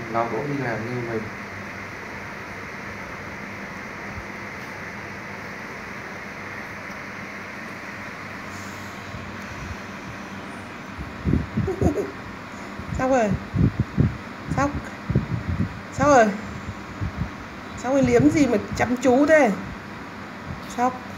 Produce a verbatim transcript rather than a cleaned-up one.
nó cũng đi làm như mình. Sao rồi? Sao? Sao rồi? Sao rồi, liếm gì mà chăm chú thế? Sao?